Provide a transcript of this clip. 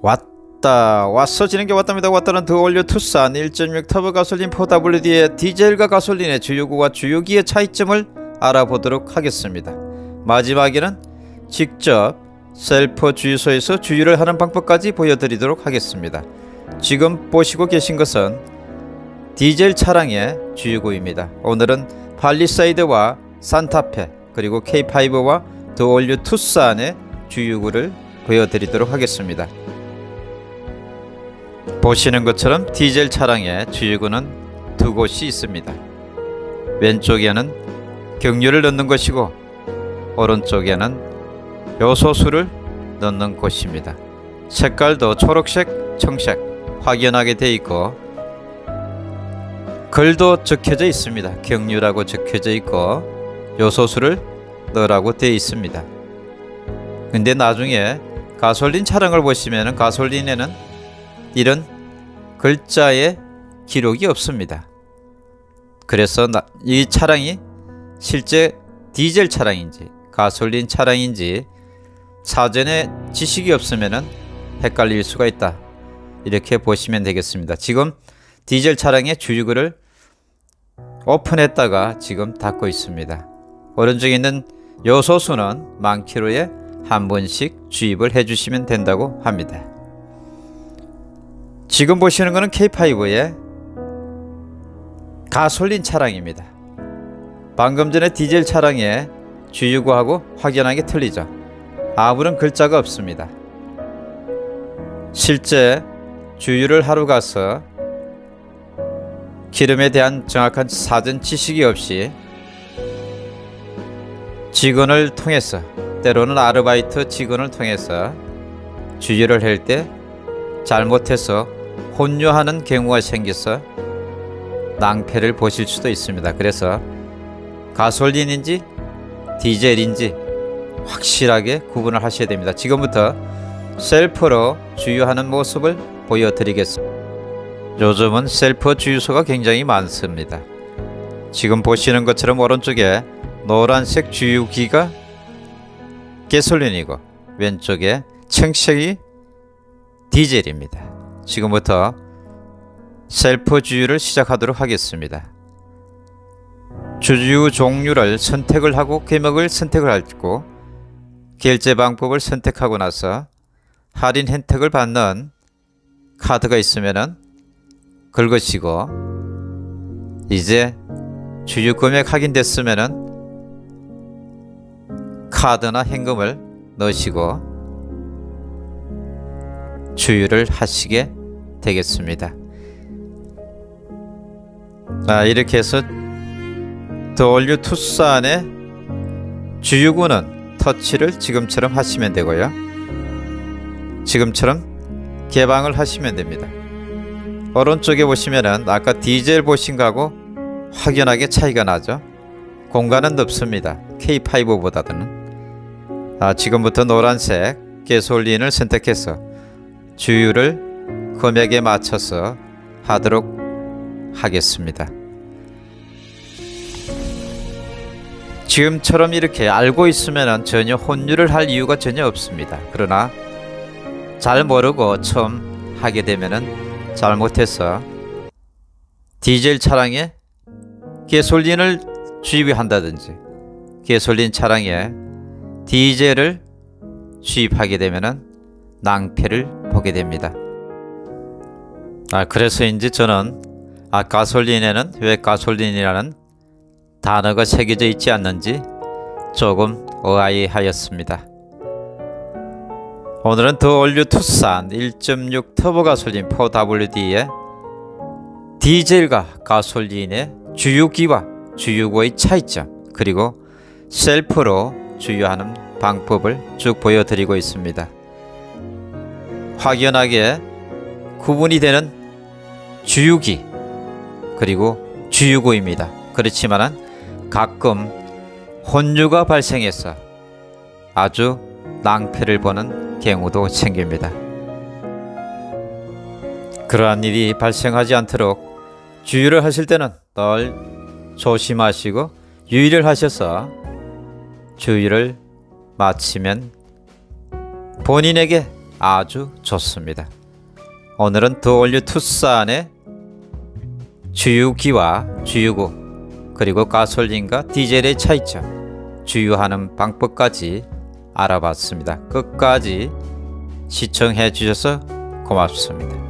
왔어. 진행게 왔답니다. 왔다는 더 올류 투싼 1.6 터보 가솔린 4WD의 디젤과 가솔린의 주요구와 주요기의 차이점을 알아보도록 하겠습니다. 마지막에는 직접 셀프 주유소에서 주유를 하는 방법까지 보여드리도록 하겠습니다. 지금 보시고 계신 것은 디젤 차량의 주유구입니다. 오늘은 팔리세이드와 산타페 그리고 K5와 더 올류 투싼의 주유구를 보여드리도록 하겠습니다. 보시는 것처럼 디젤 차량의 주유구는 두 곳이 있습니다. 왼쪽에는 경유를 넣는 것이고 오른쪽에는 요소수를 넣는 곳입니다. 색깔도 초록색, 청색 확연하게 되어 있고 글도 적혀져 있습니다. 경유라고 적혀져 있고 요소수를 넣으라고 되어 있습니다. 근데 나중에 가솔린 차량을 보시면 가솔린에는 이런 글자의 기록이 없습니다. 그래서 이 차량이 실제 디젤 차량인지 가솔린 차량인지 사전에 지식이 없으면 헷갈릴 수가 있다. 이렇게 보시면 되겠습니다. 지금 디젤 차량의 주유구를 오픈했다가 지금 닫고 있습니다. 오른쪽에 있는 요소수는 만 킬로에 한 번씩 주입을 해주시면 된다고 합니다. 지금 보시는 것은 K5의 가솔린 차량입니다. 방금 전에 디젤 차량의 주유구하고 확연하게 틀리죠. 아무런 글자가 없습니다. 실제 주유를 하러 가서 기름에 대한 정확한 사전 지식이 없이 직원을 통해서 때로는 아르바이트 직원을 통해서 주유를 할 때 잘못해서 혼유하는 경우가 생겨서 낭패를 보실 수도 있습니다. 그래서 가솔린인지 디젤인지 확실하게 구분을 하셔야 됩니다. 지금부터 셀프로 주유하는 모습을 보여드리겠습니다. 요즘은 셀프 주유소가 굉장히 많습니다. 지금 보시는 것처럼 오른쪽에 노란색 주유기가 가솔린이고 왼쪽에 청색이 디젤입니다. 지금부터 셀프 주유를 시작하도록 하겠습니다. 주유 종류를 선택을 하고 금액을 선택을 하고 결제 방법을 선택하고 나서 할인 혜택을 받는 카드가 있으면 긁으시고 이제 주유 금액 확인됐으면 카드나 현금을 넣으시고 주유를 하시게 되겠습니다. 이렇게 해서 더 올류 투싼의 주유구는 터치를 지금처럼 하시면 되고요. 지금처럼 개방을 하시면 됩니다. 오른쪽에 보시면은 아까 디젤 보신 거하고 확연하게 차이가 나죠. 공간은 넓습니다. K5보다는. 지금부터 노란색 가솔린을 선택해서 주유를 금액에 맞춰서 하도록 하겠습니다. 지금처럼 이렇게 알고 있으면 전혀 혼유를 할 이유가 전혀 없습니다. 그러나 잘 모르고 처음 하게 되면은 잘못해서 디젤 차량에 가솔린을 주입한다든지 가솔린 차량에 디젤을 주입하게 되면은 낭패를 보게 됩니다. 그래서 이제 저는 가솔린에는 왜 가솔린이라는 단어가 새겨져 있지 않는지 조금 의아해하였습니다. 오늘은 더 올류 투싼 1.6 터보 가솔린 4WD의 디젤과 가솔린의 주유기와 주유구의 차이점 그리고 셀프로 주유하는 방법을 쭉 보여드리고 있습니다. 확연하게 구분이 되는 주유기 그리고 주유구입니다. 그렇지만 가끔 혼유가 발생해서 아주 낭패를 보는 경우도 생깁니다. 그러한 일이 발생하지 않도록 주유를 하실 때는 늘 조심하시고 유의를 하셔서 주유를 마치면 본인에게 아주 좋습니다. 오늘은 더올류 투싼의 주유기와 주유구, 그리고 가솔린과 디젤의 차이점, 주유하는 방법까지 알아봤습니다. 끝까지 시청해 주셔서 고맙습니다.